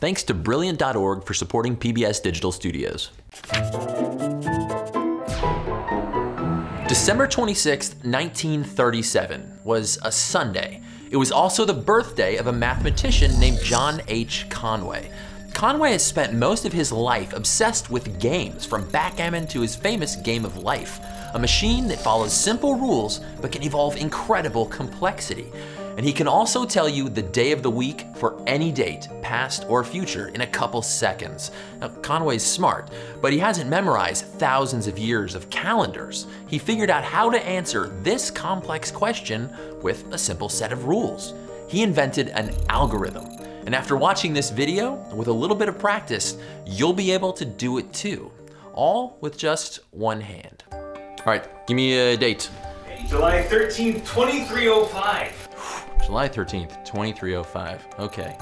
Thanks to Brilliant.org for supporting PBS Digital Studios. December 26, 1937 was a Sunday. It was also the birthday of a mathematician named John H. Conway. Conway has spent most of his life obsessed with games, from backgammon to his famous Game of Life, a machine that follows simple rules but can evolve incredible complexity. And he can also tell you the day of the week for any date, past or future, in a couple seconds. Now, Conway's smart, but he hasn't memorized thousands of years of calendars. He figured out how to answer this complex question with a simple set of rules. He invented an algorithm. And after watching this video, with a little bit of practice, you'll be able to do it too, all with just one hand. All right, give me a date. July 13th, 2305. July 13th, 2305. Okay.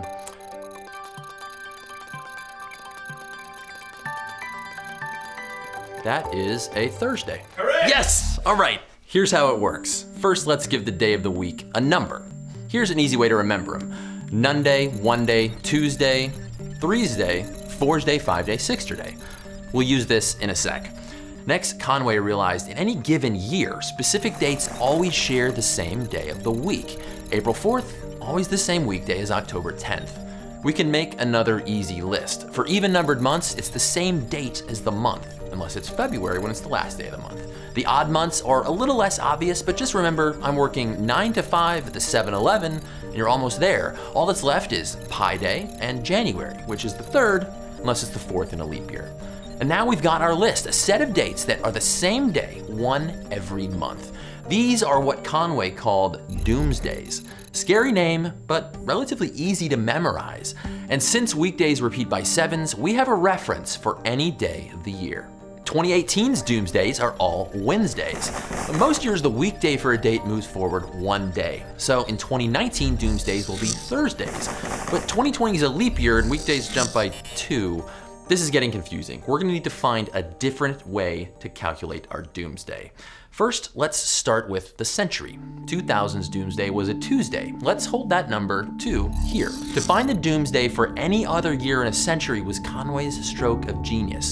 That is a Thursday. Correct! Yes! All right, here's how it works. First, let's give the day of the week a number. Here's an easy way to remember them. Nunday, one day, Tuesday, Threesday, Foursday, 5-day, Sixterday. We'll use this in a sec. Next, Conway realized in any given year, specific dates always share the same day of the week. April 4th, always the same weekday as October 10th. We can make another easy list. For even-numbered months, it's the same date as the month, unless it's February when it's the last day of the month. The odd months are a little less obvious, but just remember I'm working 9 to 5 at the 7-Eleven, and you're almost there. All that's left is Pi Day and January, which is the 3rd, unless it's the 4th in a leap year. And now we've got our list, a set of dates that are the same day, one every month. These are what Conway called Doomsdays. Scary name, but relatively easy to memorize. And since weekdays repeat by sevens, we have a reference for any day of the year. 2018's Doomsdays are all Wednesdays. Most years, the weekday for a date moves forward one day. So in 2019, Doomsdays will be Thursdays. But 2020 is a leap year and weekdays jump by 2. This is getting confusing. We're gonna need to find a different way to calculate our Doomsday. First, let's start with the century. 2000's Doomsday was a Tuesday. Let's hold that number 2 here. To find the Doomsday for any other year in a century was Conway's stroke of genius.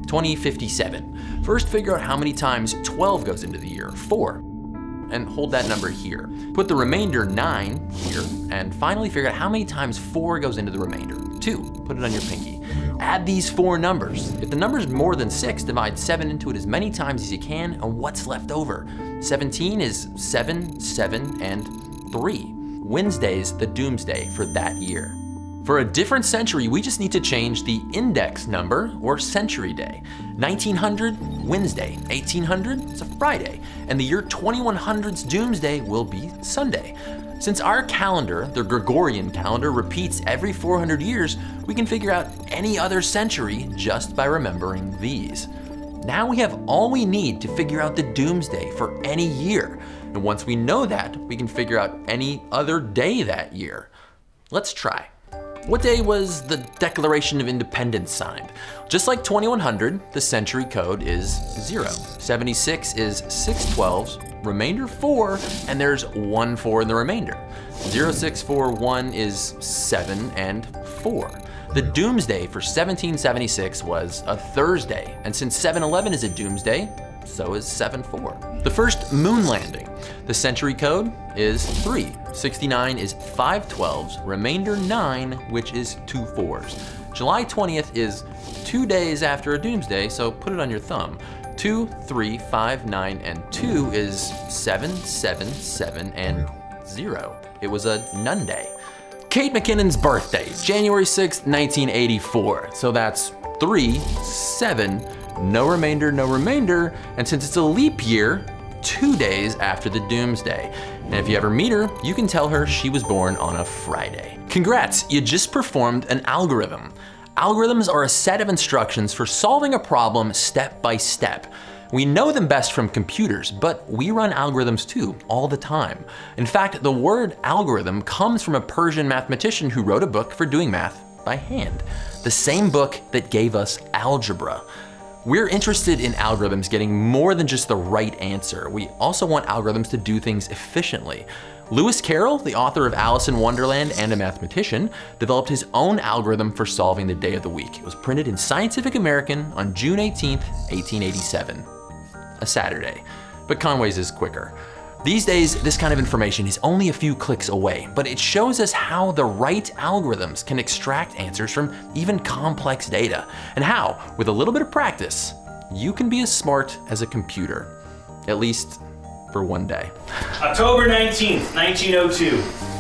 2057. First, figure out how many times 12 goes into the year, 4. And hold that number here. Put the remainder 9 here, and finally figure out how many times 4 goes into the remainder, 2. Put it on your pinky. Add these 4 numbers. If the number is more than 6, divide 7 into it as many times as you can, and what's left over? 17 is 7, 7, and 3. Wednesday's the Doomsday for that year. For a different century, we just need to change the index number or century day. 1900, Wednesday. 1800, it's a Friday. And the year 2100's Doomsday will be Sunday. Since our calendar, the Gregorian calendar, repeats every 400 years, we can figure out any other century just by remembering these. Now we have all we need to figure out the Doomsday for any year. And once we know that, we can figure out any other day that year. Let's try. What day was the Declaration of Independence signed? Just like 2100, the century code is 0. 76 is 6 12s, remainder 4, and there's 1 4 in the remainder. 0641 is 7 and 4. The Doomsday for 1776 was a Thursday, and since 7-11 is a Doomsday, so is 7-4. The first moon landing. The century code is 3. 69 is 5 12s, remainder 9, which is 2 4s. July 20th is 2 days after a Doomsday, so put it on your thumb. 2, 3, 5, 9, and 2 is 7, 7, 7, and 0. It was a Noone day. Kate McKinnon's birthday, January 6th, 1984. So that's 3, 7, no remainder, and since it's a leap year, 2 days after the Doomsday. And if you ever meet her, you can tell her she was born on a Friday. Congrats, you just performed an algorithm. Algorithms are a set of instructions for solving a problem step by step. We know them best from computers, but we run algorithms too, all the time. In fact, the word algorithm comes from a Persian mathematician who wrote a book for doing math by hand. The same book that gave us algebra. We're interested in algorithms getting more than just the right answer. We also want algorithms to do things efficiently. Lewis Carroll, the author of Alice in Wonderland and a mathematician, developed his own algorithm for solving the day of the week. It was printed in Scientific American on June 18th, 1887. A Saturday. But Conway's is quicker. These days, this kind of information is only a few clicks away, but it shows us how the right algorithms can extract answers from even complex data, and how, with a little bit of practice, you can be as smart as a computer. At least for one day. October 19th, 1902.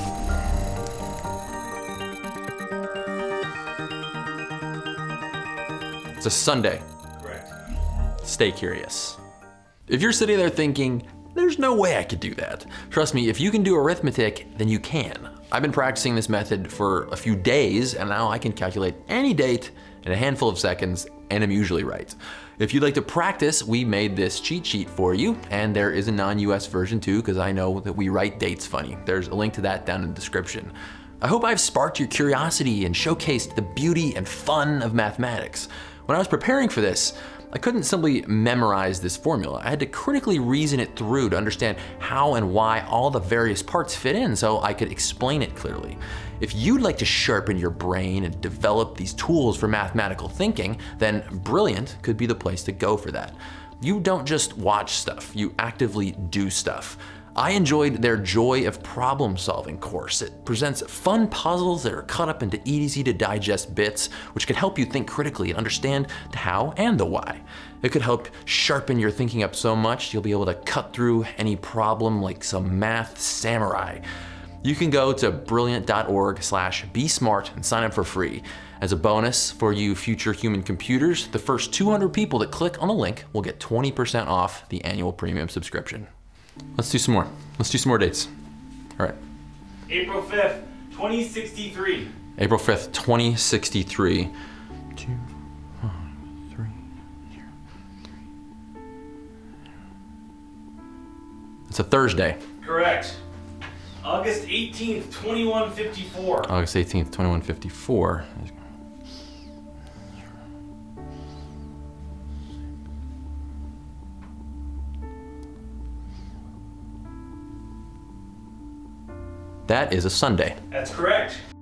It's a Sunday. Correct. Stay curious. If you're sitting there thinking, there's no way I could do that. Trust me, if you can do arithmetic, then you can. I've been practicing this method for a few days, and now I can calculate any date in a handful of seconds, and I'm usually right. If you'd like to practice, we made this cheat sheet for you, and there is a non-US version too, because I know that we write dates funny. There's a link to that down in the description. I hope I've sparked your curiosity and showcased the beauty and fun of mathematics. When I was preparing for this, I couldn't simply memorize this formula. I had to critically reason it through to understand how and why all the various parts fit in so I could explain it clearly. If you'd like to sharpen your brain and develop these tools for mathematical thinking, then Brilliant could be the place to go for that. You don't just watch stuff, you actively do stuff. I enjoyed their Joy of Problem Solving course. It presents fun puzzles that are cut up into easy to digest bits, which can help you think critically and understand the how and the why. It could help sharpen your thinking up so much you'll be able to cut through any problem like some math samurai. You can go to brilliant.org/besmart and sign up for free. As a bonus for you future human computers, the first 200 people that click on the link will get 20% off the annual premium subscription. Let's do some more. Let's do some more dates. All right. April 5th, 2063. April 5th, 2063. 2, 5, 3, 0, 3. It's a Thursday. Correct. August 18th, 2154. August 18th, 2154. That is a Sunday. That's correct.